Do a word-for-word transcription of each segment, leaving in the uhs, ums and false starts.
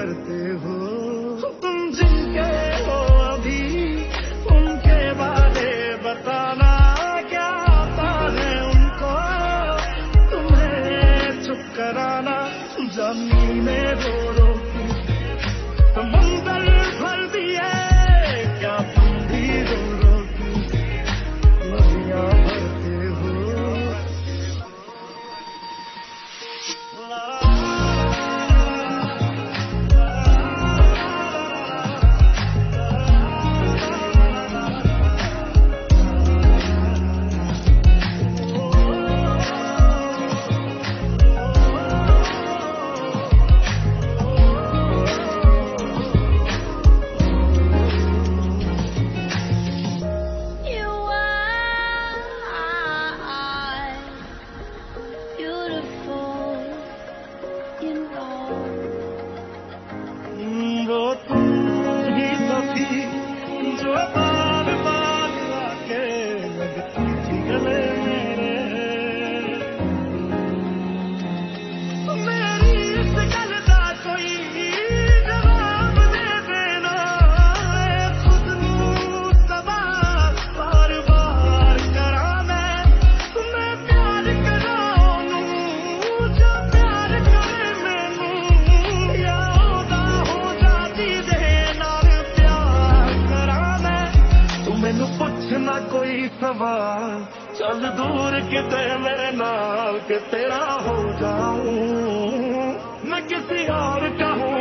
डरते हो तुम जिनके हो अभी उनके बारे बताना क्या आता है उनको तुम्हें चुप कराना जमीनें रो रो की समुंदर भर दिए क्या तुम भी रो रो की नदियां भरते हो वो तुम ही तो थी जो बार बार आके लगती थी गले मेरे मेरी इस गल का कोई जवाब दे देना खुद नू सवाल बार बार करा मैं तुम्हें प्यार करा नू जो प्यार करे मैनू या मैनू पुछना कोई सवाल चल दूर किते मेरे नाल के तेरा हो जाऊं मैं किसी और का हूं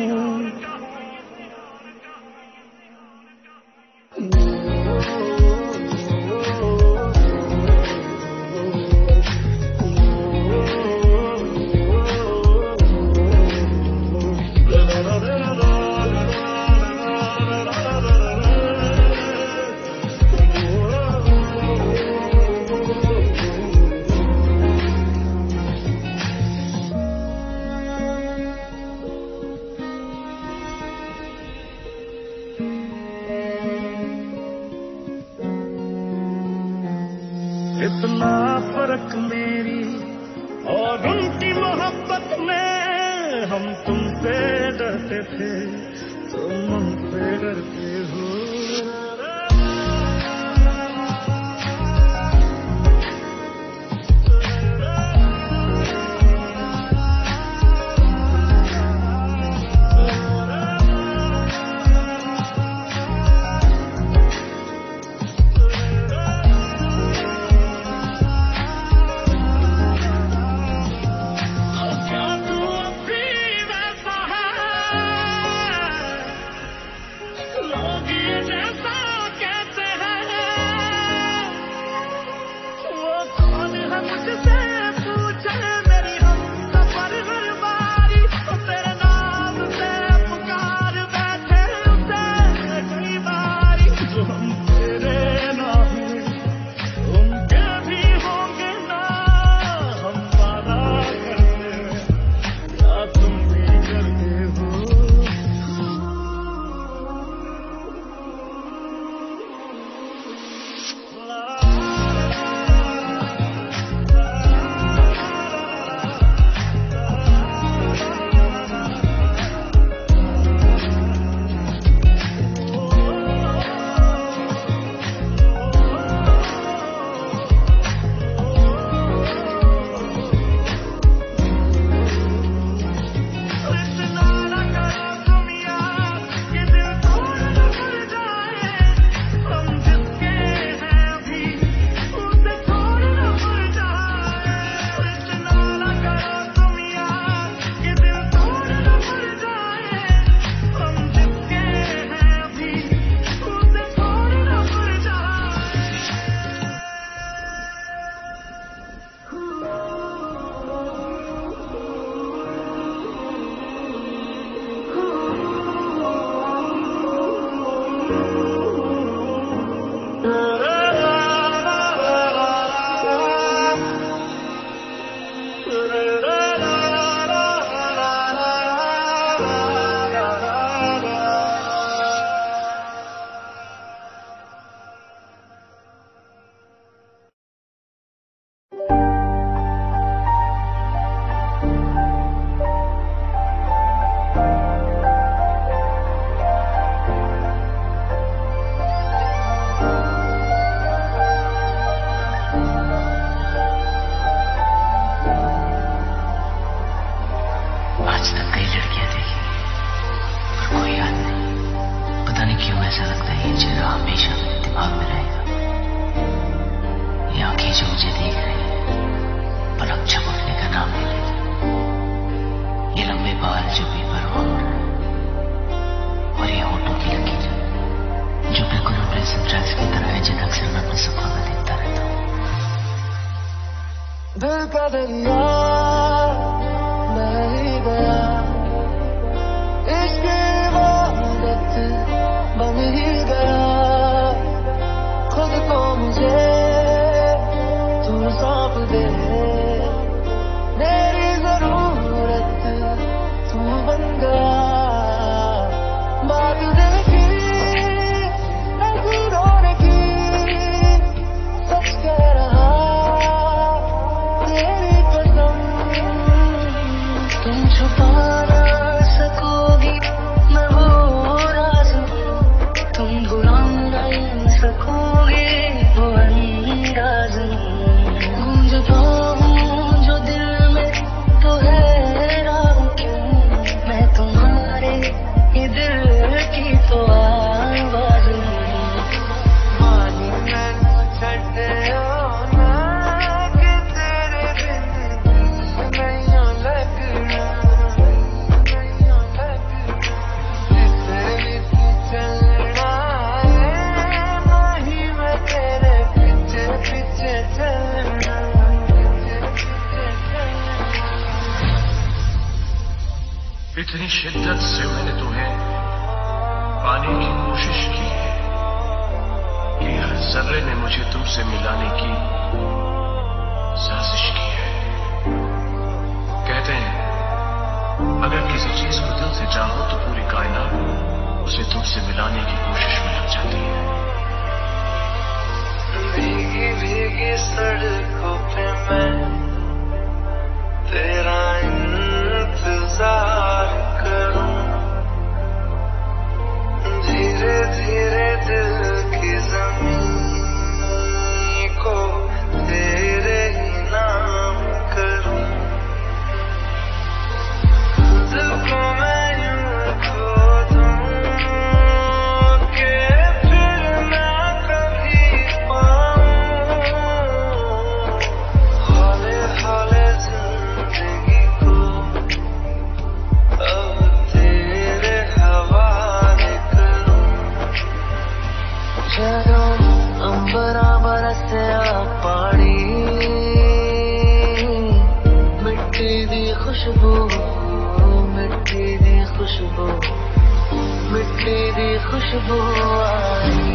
इतना फर्क मेरी और उनकी मोहब्बत में हम तुमसे डरते थे तुम हमसे डरते हो लोग ये आज तक कई लड़कियां देखी पर कोई याद नहीं। पता नहीं क्यों ऐसा लगता है ये चेहरा हमेशा मेरे दिमाग में रहेगा। ये आंखें जो मुझे देख रही है पलक झपकने का नाम नहीं लेती। ये लंबे बाल जो बेपरवाह हो रहे हैं और ये होठों की लकीर जो बिल्कुल अपने सनराइज की तरह है जिन्हें अक्सर मैं अपने सपनों में देखता रहता हूँ। दिल का दरिया बह ही गया, इसकी इबादत बन ही गया। खुद को मुझे तू सौंप दे, मेरी जरूरत तू बन गया। बात देखी नजरों की, सच कह रहा तेरी कसम। तुम छुपा ना सकोगी मैं वो राज, तुम भुला नहीं सकोगे वो अंदाज। गूंजता हूँ जो दिल में तो है राग क्यों, मैं तुम्हारे ये दिल की तो आवाज हूँ। मानी मैं छड़े ना कि तेरे बिन नहीं लगना, नहीं लगना। तेरे पीछे चलना है, नहीं मैं तेरे पीछे पीछे चलना, पीछे पीछे चलना। इतनी शिद्दत से मैंने तुम्हें पाने की कोशिश की है कि हर जर्रे ने मुझे तुमसे मिलाने की साजिश की है। कहते हैं अगर किसी चीज को दिल से चाहो तो पूरी कायनात उसे तुमसे मिलाने की कोशिश में लग जाती है। भीगी भीगी सड़कों पे मैं तेरा इंतजार करूं, धीरे धीरे दिल की जमीन को तेरे ही नाम करूं। खुद को मैं यूं खो दूं कि फिर ना कभी पाऊं। हौले हौले जिंदगी को अब तेरे हवाले करूं। ਜਦੋਂ ਅੰਬਰਾਂ ਬਰਸਿਆ ਪਾਣੀ, ਮਿੱਟੀ ਦੀ ਖੁਸ਼ਬੂ, ਮਿੱਟੀ ਦੀ ਖੁਸ਼ਬੂ, ਮਿੱਟੀ ਦੀ ਖੁਸ਼ਬੂ ਆਈ।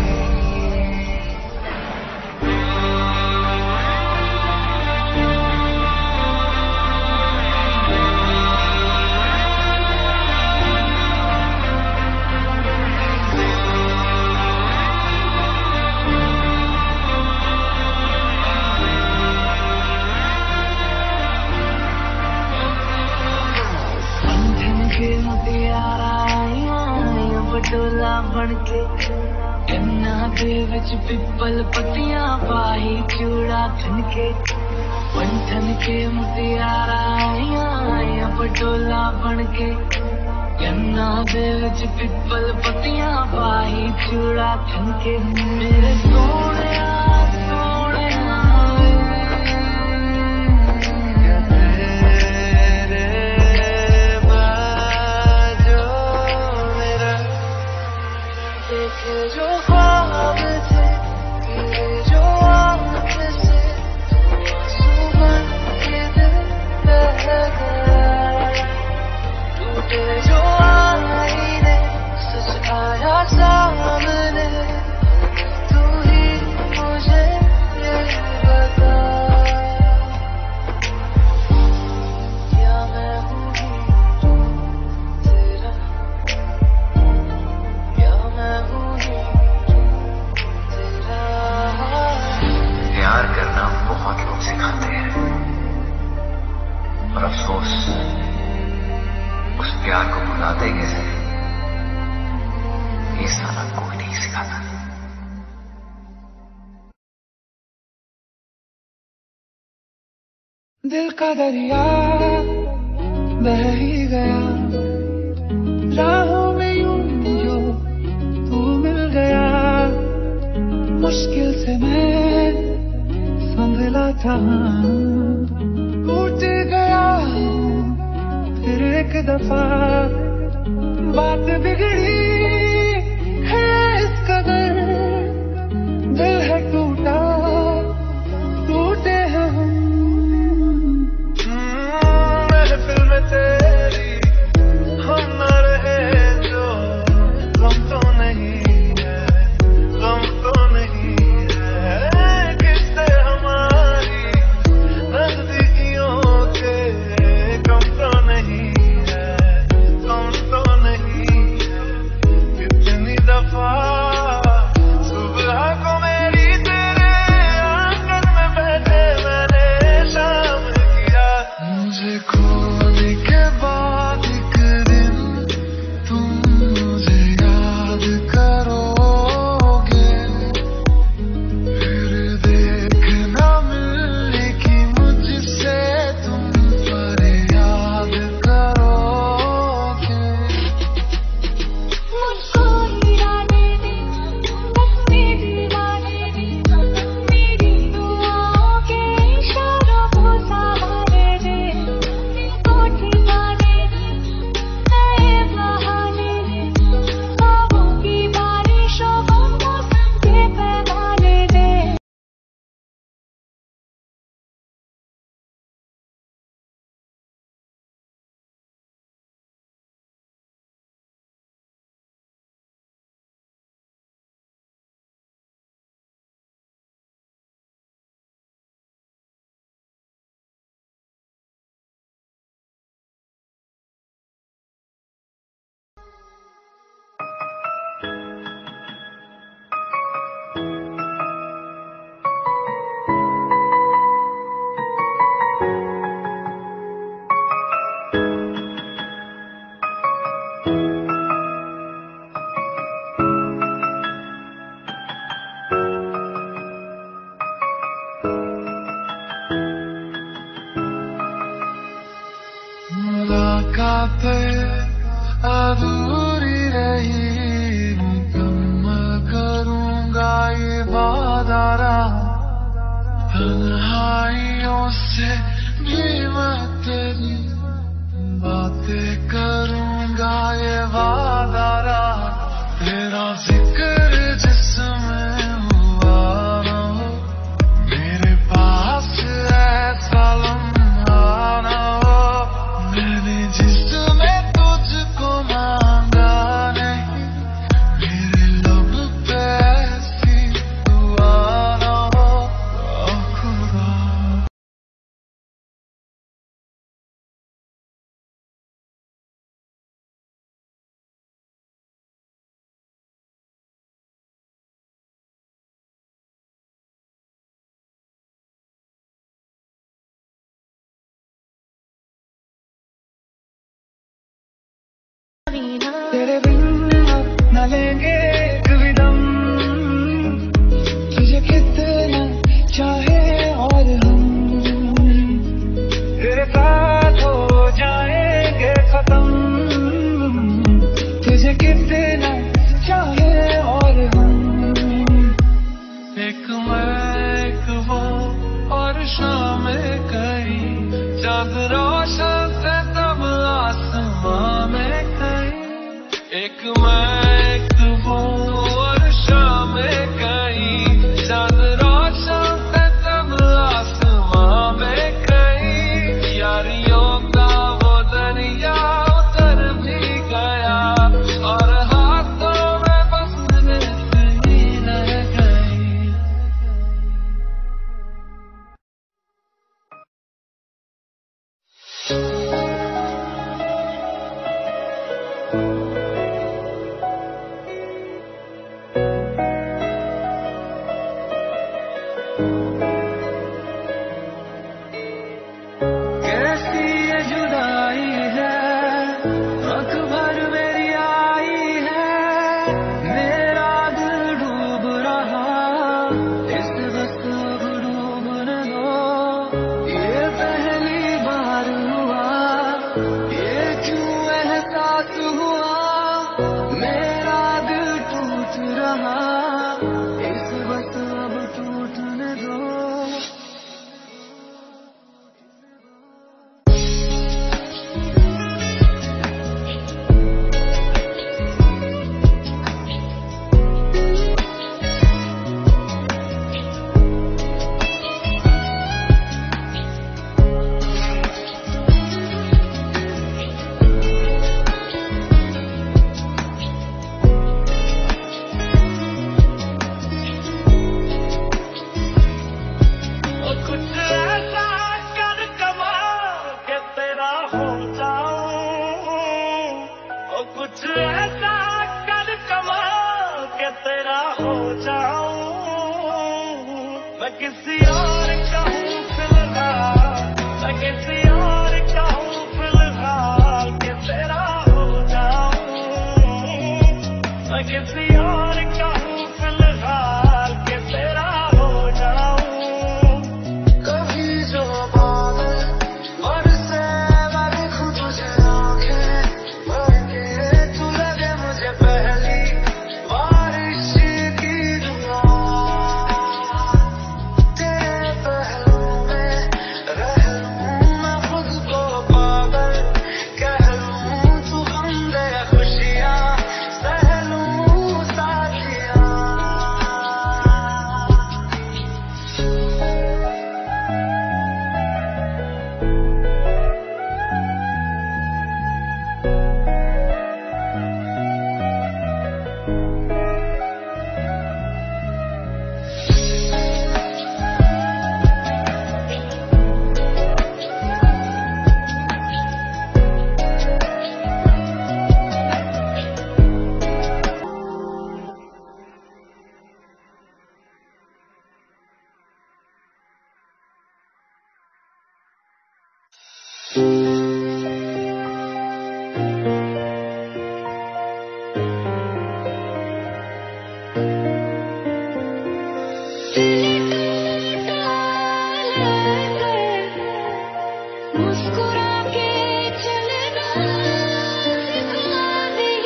बटोला बनके कन्ना दे विच पिपल पत्तियां पाही चूड़ा खनके, पंठन के मुटियारा आया बटोला बनके कन्ना दे विच पिपल पत्तियां पाही चूड़ा खनके। मेरे सोने जो ख्वाब थे तेरे जो आँख से आंसू बन के दिल बह गया। टूटे जो आईने सच आया सामने, तू ही मुझे ये बता, क्या मैं हूँ तेरा, क्या मैं हूँ प्यार करना बहुत लोग सिखाते हैं और अफसोस उस प्यार को भुलाते कैसे ये साला कोई नहीं सिखाता। दिल का दरिया बह ही गया राहों में यूं जो तू मिल गया। मुश्किल से मैं संभला था, टूट गया फिर एक दफा। बात बिगड़ी है इस कदर, दिल है टूटा, टूटे हैं हम। महफिल में तेरी हम न रहे जो, गम तो नहीं है, गम तो नहीं है। किससे हमारी नजदीकियों के कम तो नहीं है, कम तो नहीं है। कितनी दफा सुबह को मेरी तेरे आंगन में बैठे मैंने शाम किया। मुझे खोने के बाद एक दिन तुम मुझे याद करोगे, फिर देखना मिलेगी मुझसे तुम फरियाद करोगे। मुझको हिलाने दे, बस मेरी दीवाने दे, मेरी दुआओं के इशारों को सहारे दे। दिल को ठिकाने दे, नए बहाने दे, ख्वाबों की बारिशों को मौसम के पैमाने दे। मुलाकातें अधूरी रही, मुकम्मल करूंगा ये वादा रहा। तन्हाइयों से भी मैं तेरी बातें करूंगा ये वादा रहा। तेरा जिक्र जिसमें हुआ ना हो, मेरे पास ऐसा लम्हा ना हो। मैंने जिसमें तुझको मांगा नहीं, मेरे लब पे ऐसी दुआ ना हो। ओ खुदा तेरे बिन अब न लेंगे एक भी दम, तुझे कितना चाहे और हम तेरे साथ हो जाएंगे खत्म। तुझे कितना चाहे और हम, एक मैं एक वो और शाम कई, चांद रोशन से तब आसमां में कई। एक मैं एक वो और शाम कई, चांद रोशन से तब आसमां में कई। यारियों का वो दरिया उतर भी गया, और हाथों में बस नहीं रह गई। कैसी ये जुदाई है, आँख भर मेरी आई है। मेरा दिल डूब रहा, इस बस अब डूबने दो। ये पहली बार हुआ, कुछ ऐसा कर कमाल के तेरा हो जाऊं, मैं किसी और का हूँ फिलहाल, मैं किसी और का हूँ फिलहाल के तेरा हो जाऊं, मैं किसी और का हूँ फिलहाल के तेरा हो जाऊं। कभी जो बादल बरसे मैं देखूं तुझे आंखें भर के, तू लगे मुझे पहली बारिश की दुआ, तेरे पहलू में रह लूं मैं खुद को पागल कह लूं, तू गम दे खुशियां सह लूं साथिया। मुस्कुरा के चलना सिखा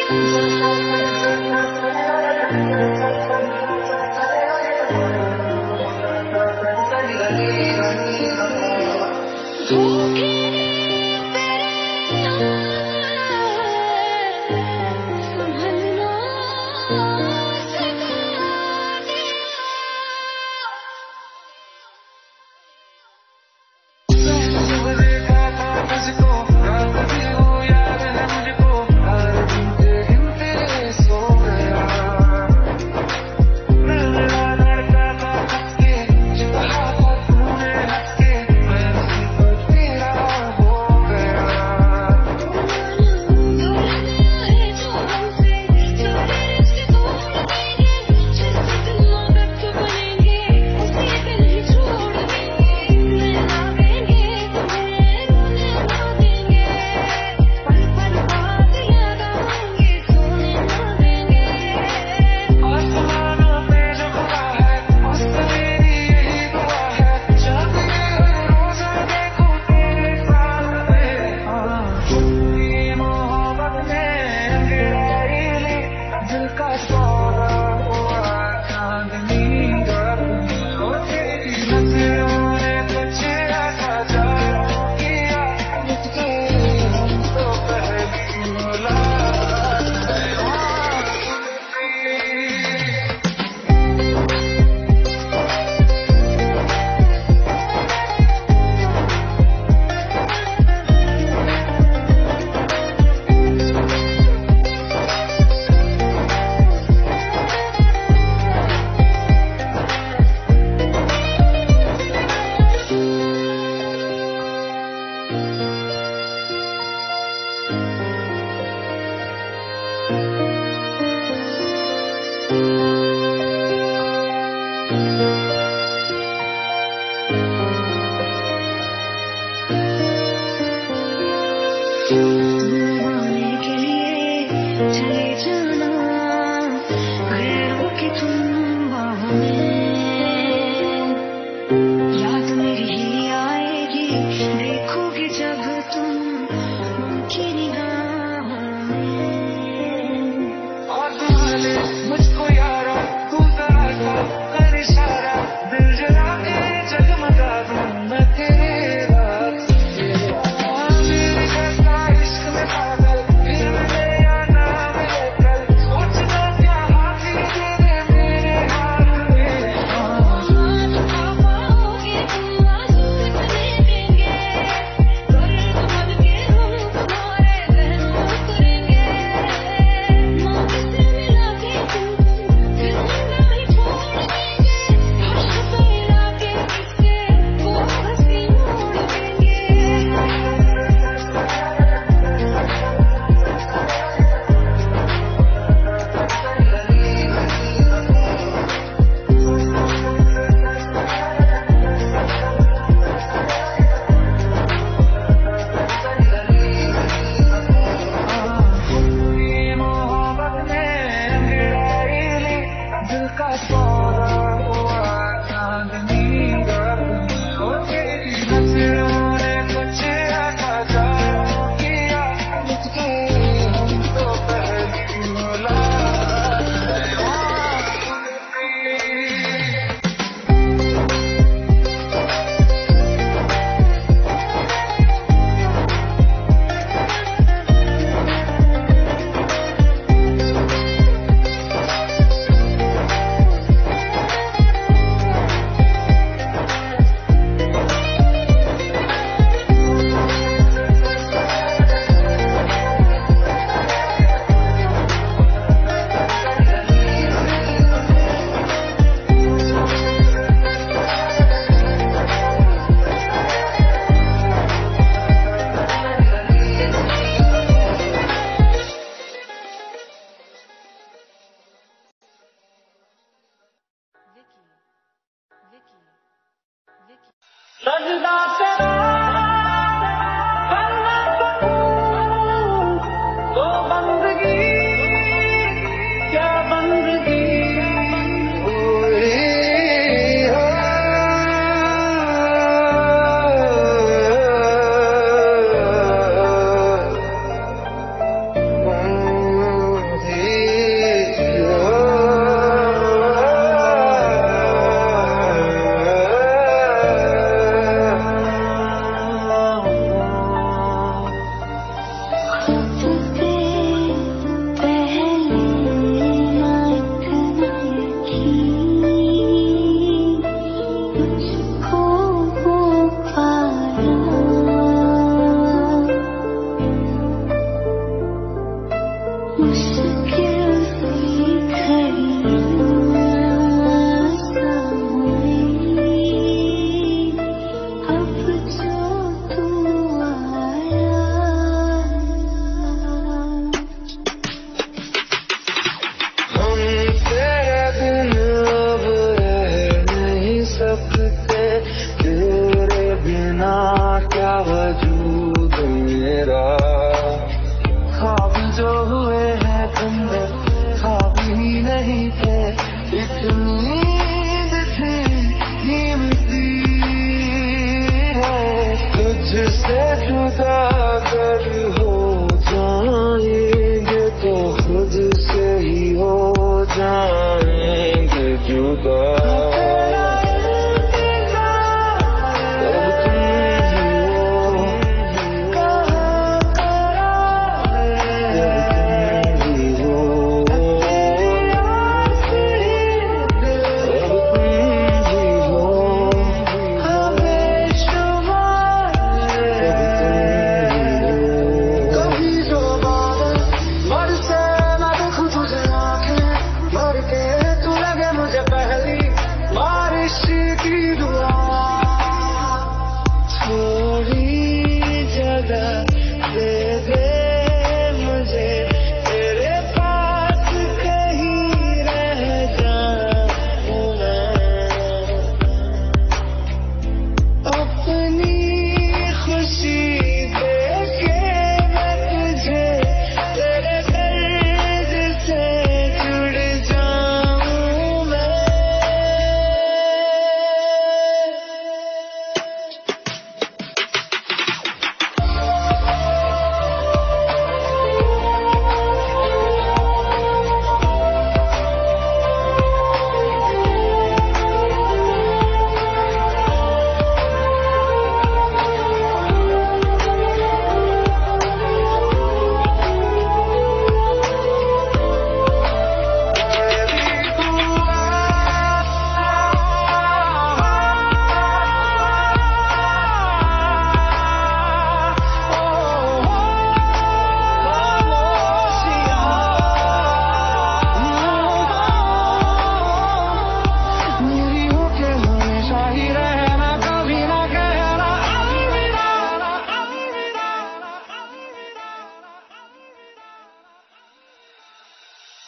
दिया, धोखे संभलना सिखा मैं तेरे रात से मेरी जैसा इश्क में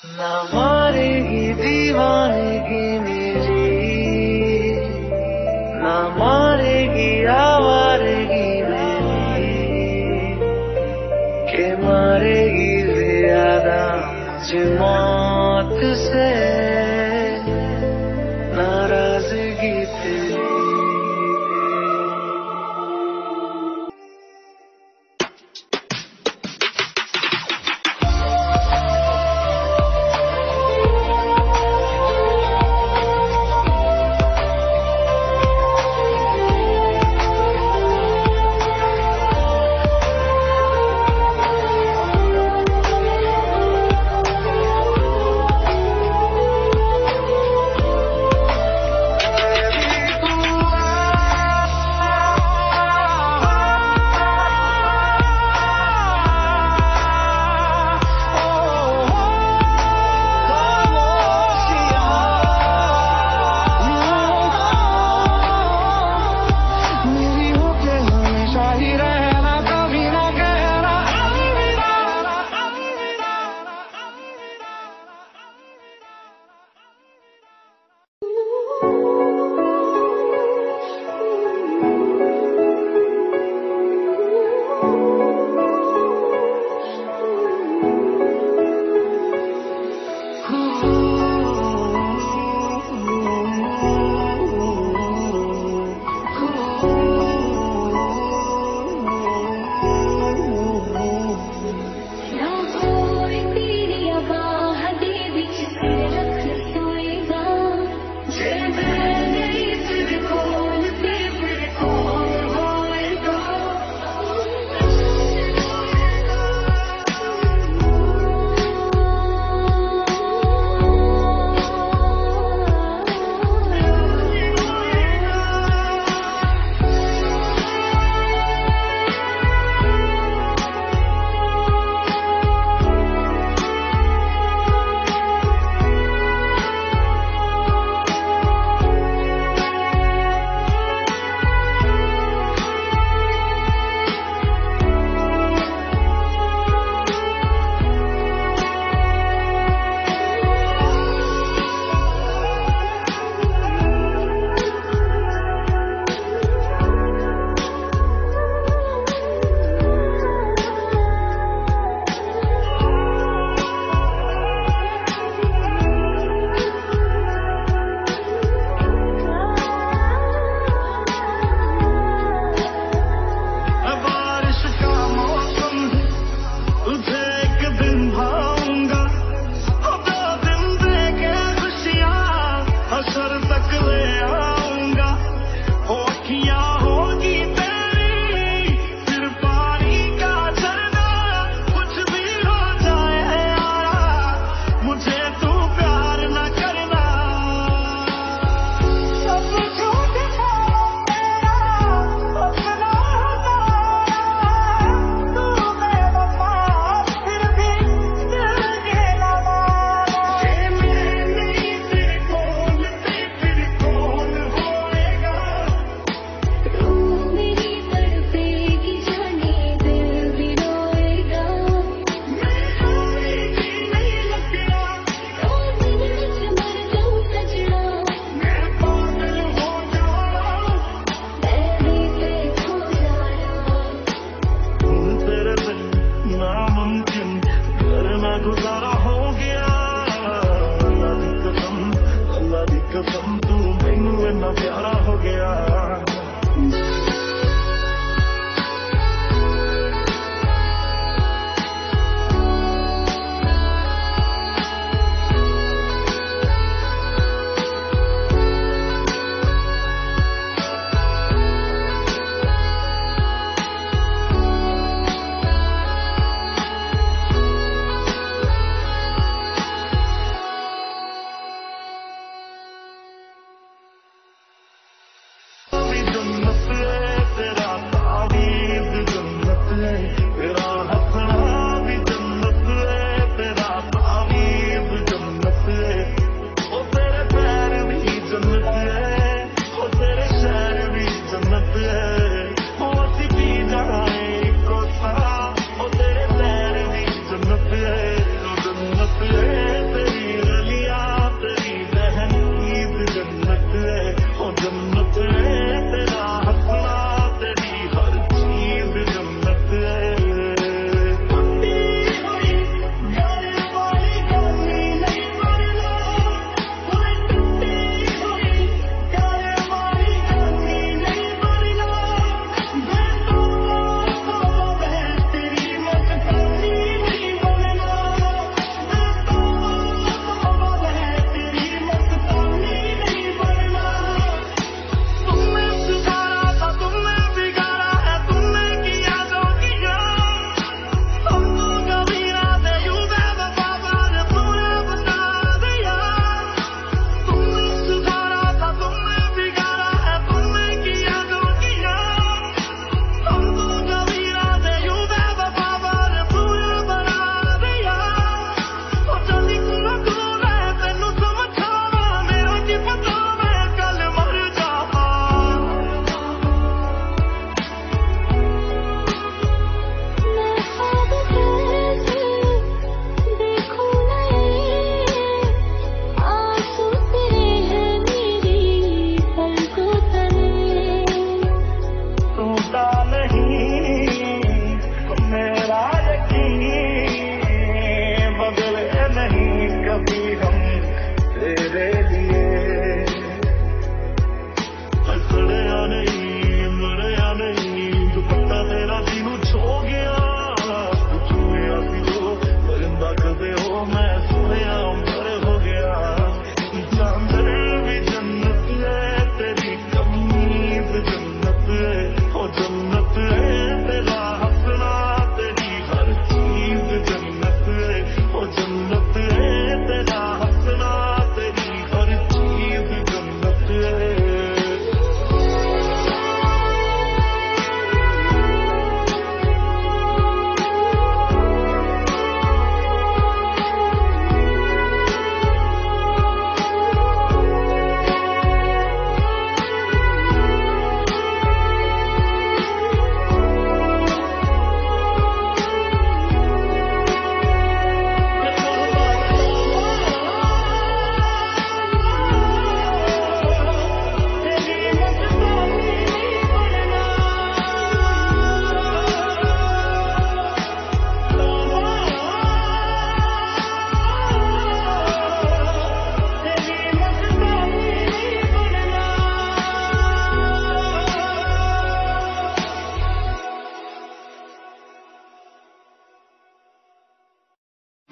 ना मारेगी दीवानगी मेरी, ना मारेगी आवारगी मेरी, के मारेगी ज्यादा मुझे मौत से नाराजगी तेरी।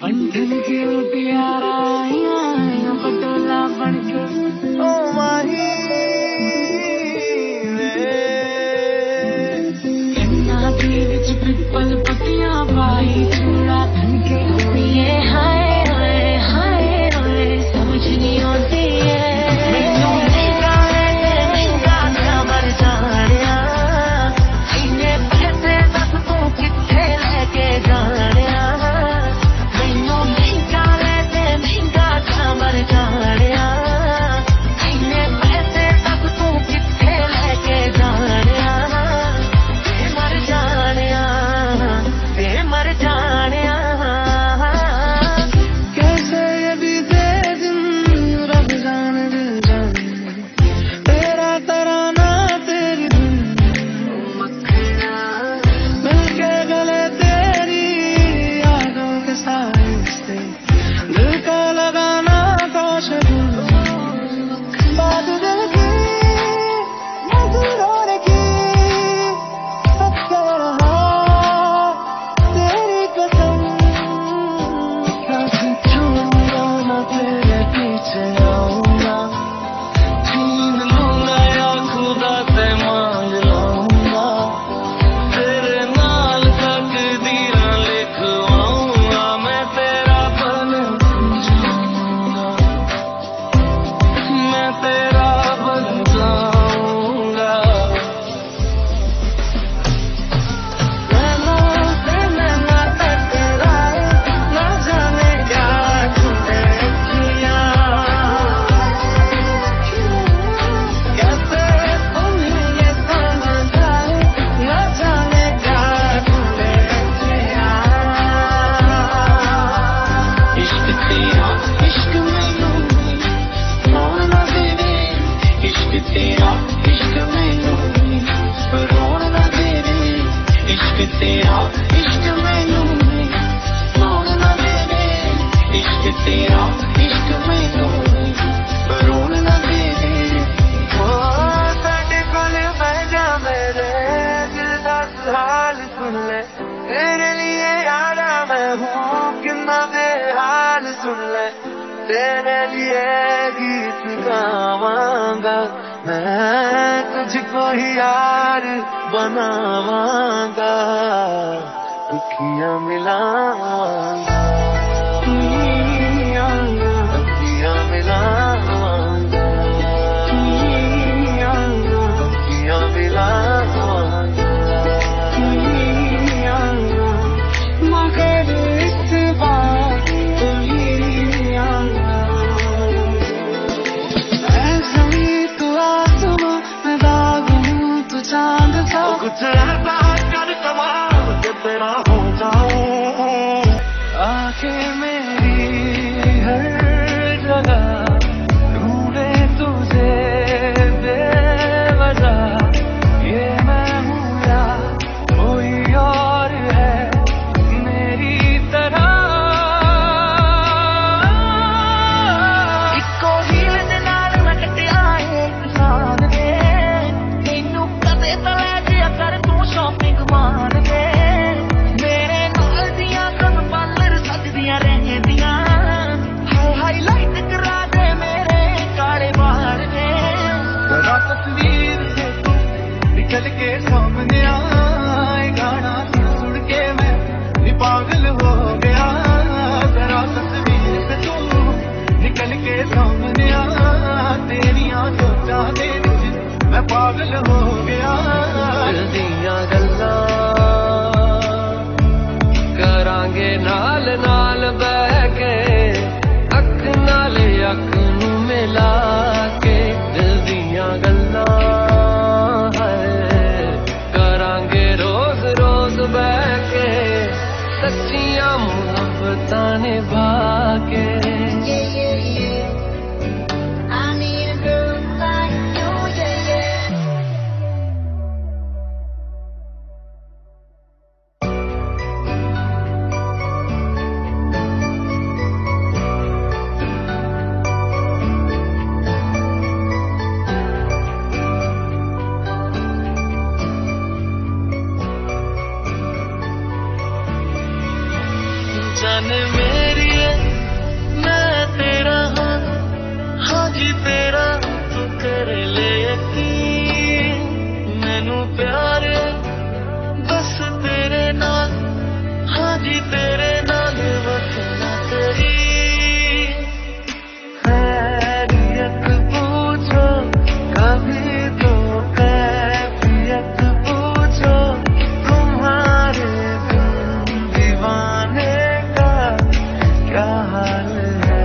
पंठन की मुटियारा पटोला बन के ओ माही कन्ना के विच पिपल पतियां पाई चूड़ा धन के ये हाय हाय हाय हाय समझ नहीं आती है मैनू महंगा है महंगा क्या मर जानिया इन्ने पैसे दस तू किथे लेके जानिया मैनू महंगा है महंगा क्या मर जानिया इन्ने पैसे दस तू किथे लेके जानिया मर जानिया मर जानिया कैसे ये बीते दिन रब जाने दिल जाने तेरा तराना तेरी धुन मिलके गले तेरी यादों के साए से दिल का लगाना कौशल बात दिल की मजबूर की सब कह रहा तेरी कसम कैसे छोड़ूंगा ना तेरे पीछे आऊंगा छीन लूंगा या खुदा से मांग लाऊंगा तेरे नाल तकदीरां लिखवाऊंगा मैं तेरा बन जाऊंगा मैं तेरा बन जाऊंगा नैनों से नैना टकराए न जाने क्या तूने किया कैसे तुम्हें ये समझ आए न जाने क्या तूने किया इश्क तेरा इश्क मैनू रोना देवे इश्क तेरा इश्क मैनू रोना देवे इश्क तेरा इश्क मैनू रोना देवे इश्क तेरा इश्क मैनू रोना देवे ओ साडे कोल बह जा मेरे दिल दा हाल सुन ले तेरे लिए यारा मैं हूँ कितना बेहाल सुन ले तेरे लिए गीत गावांगा मैं तुझको ही यार बनावांगा दुखियां मिलावांगा दुखियां मिलावांगा दुखियां मिलावांगा मगर इस बार मैं ज़मीं तू आसमां मैं बाग हूँ तू चांद सा कुछ ऐसा कर कमाल के तेरा हो जाऊं आके मेरी हर जगह ढूंढे तुझे बेवजह ये मैं हूँ या कोई और है मेरी तरह इको हील दे नाल मैं कटिया एक साथ दे मैनू कदे तले जिया कर तू शॉपिंग मान दे मेरे नाल दियां कम पार्लर सजदियां रहंदियां हाय हाईलाइट करा दे मेरे काले बाल दे जरा तस्वीर से तू निकल के सामने आए गाना सुन सुन के मैं भी पागल हो गया जरा तस्वीर से तू निकल के सामने आ तेरियां सोचा दे मैं पागल हो गया दिल दियां गल्लां करांगे नाल नाल बह के अख नाल अख नू मिला के दिल दियां गल्लां है करांगे रोज रोज बह के सच्चियां मुहब्बतां निभा के I need a girl like you, yeah, yeah. जाने मेरी है मैं तेरा हाँ हाँ जी तेरा तू तेरे ले यकीन मैनू प्यार बस तेरे नाल हाँ जी तेरे नाल वसना तेरी खैरियत पूछो कभी तो कैफियत पूछो तुम्हारे बिन दीवाने का क्या हाल है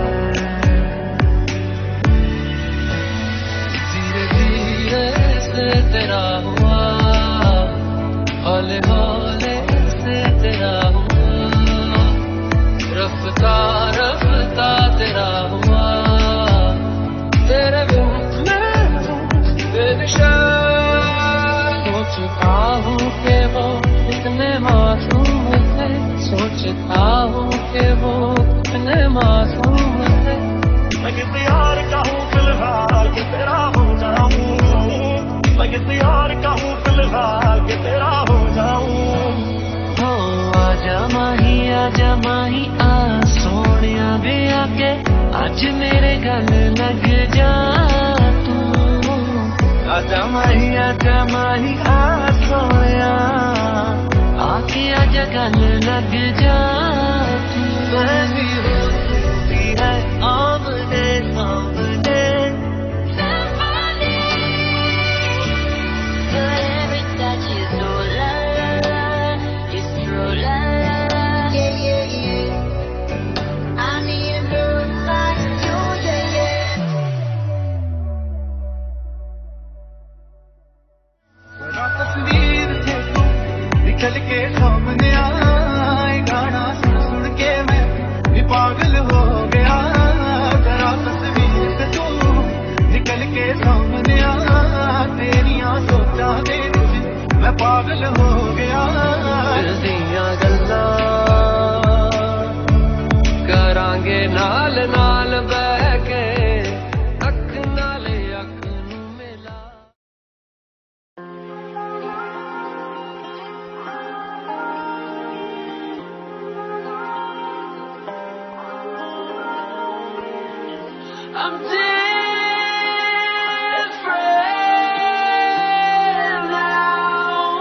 धीरे धीरे से तेरा हुआ हौले हौले से तेरा हुआ रफ्ता रफ्ता तेरा हुआ तेरे बिन मैं बेनिशान सोचता हूँ कि वो इतने मासूम थे सोचता हूँ कि वो इतने मासूम थे मैं किसी और का हूँ फिलहाल कि तेरा हो जाऊं मैं किसी और का हूँ फिलहाल कि तेरा हो जाऊं हो आजा माही आजा माही आ सोनिया भी आके आज मेरे गले लग जा तू आजा माही आजा माही आ सोनिया आके आजा गले लग जा तू बहनी होती है आमने सामने निकल के सामने आए गाना सुन सुन के मैं भी पागल हो गया जरा तस्वीर से तू निकल के सामने आ तेरिया सोचा दे मैं पागल हो गया दिया गल्ला करांगे नाल नाल बह के अख नाले अख नू मिला I'm different now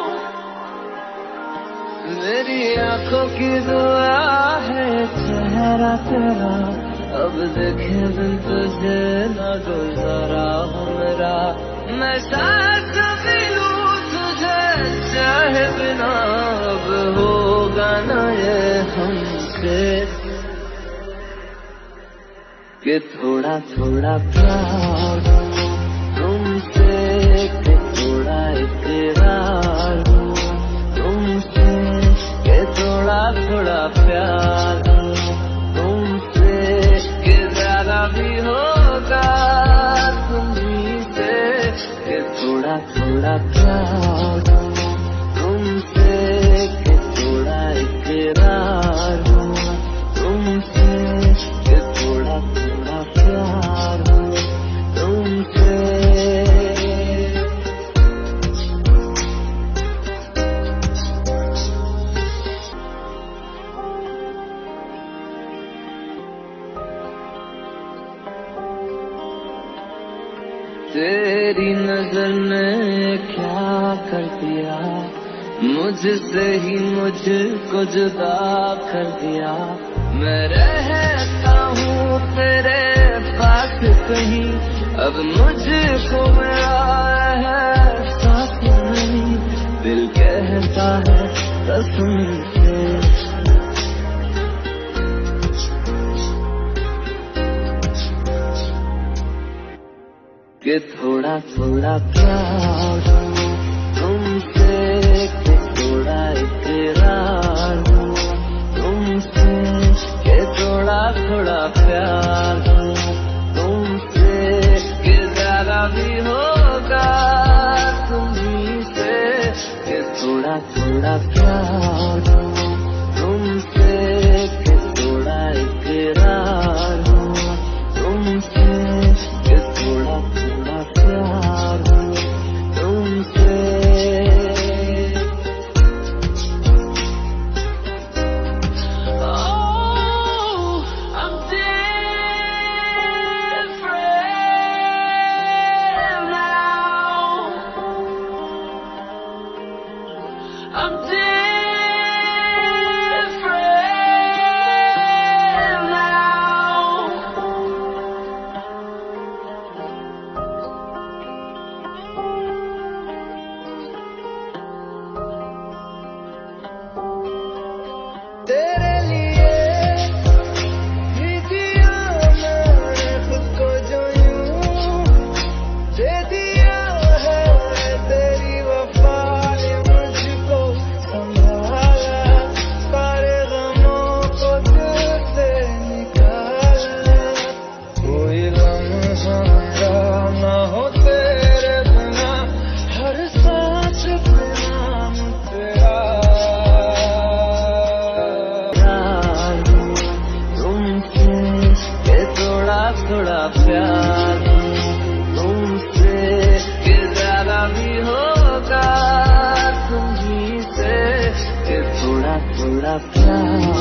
मेरी आंखों की दुआ है चेहरा तेरा अब देखे दिन तुझे न गुजारा मेरा मैं साथ भी लूं तुझे चाहे बिना अब होगा ना ये हमसे कि थोड़ा थोड़ा प्यार तुमसे कि थोड़ा इकरार तुमसे कि थोड़ा थोड़ा प्यार तुमसे कि ज्यादा भी होगा तुमसे कि थोड़ा थोड़ा प्यार तुमसे कि थोड़ा इकरार तुमसे कि थोड़ा थोड़ा प्यार तुमसे तेरी नजर ने क्या कर दिया मुझसे ही मुझको जुदा कर दिया मैं रहता हूँ तेरे पास कहीं अब मुझको मेरा है साथ नहीं दिल कहता है कसम से कि थोड़ा थोड़ा प्यार तुमसे कि थोड़ा इकरार तुमसे कि थोड़ा थोड़ा प्यार तुमसे कि ज्यादा भी होगा तुमसे कि थोड़ा थोड़ा प्यार तुमसे कि थोड़ा इकरार तुमसे कि थोड़ा थोड़ा प्यार तुमसे oh, प्यार